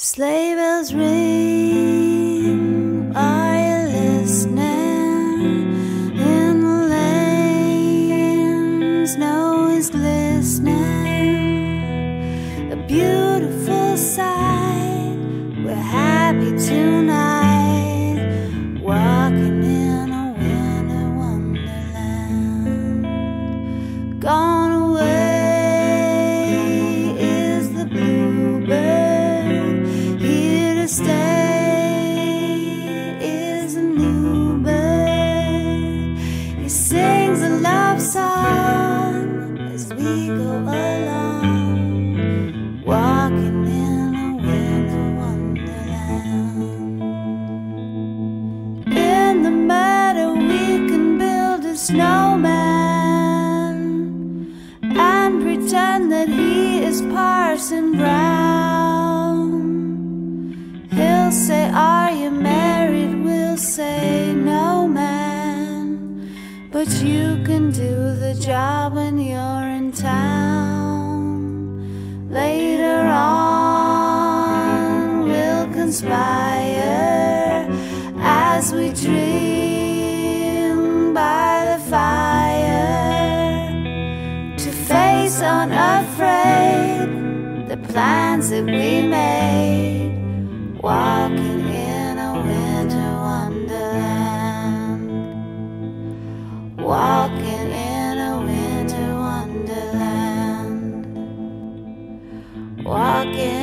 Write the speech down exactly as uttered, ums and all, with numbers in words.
Sleigh bells ring, are you listening? In the lane, snow is glistening. A beautiful sight, we're happy tonight, walking in a winter wonderland. Gone away is the bluebird, here to stay is a new bird. He sings a love song as we go along, walking in a winter wonderland. In the meadow we can build a snowman and pretend that he is Parson Brown. He'll say, "Are you married?" We'll say, "No, man." But you can do the job when you're in town. Later on we'll conspire as we dream by the fire, to face unafraid the plans that we made, walking in a winter wonderland, walking in a winter wonderland, walking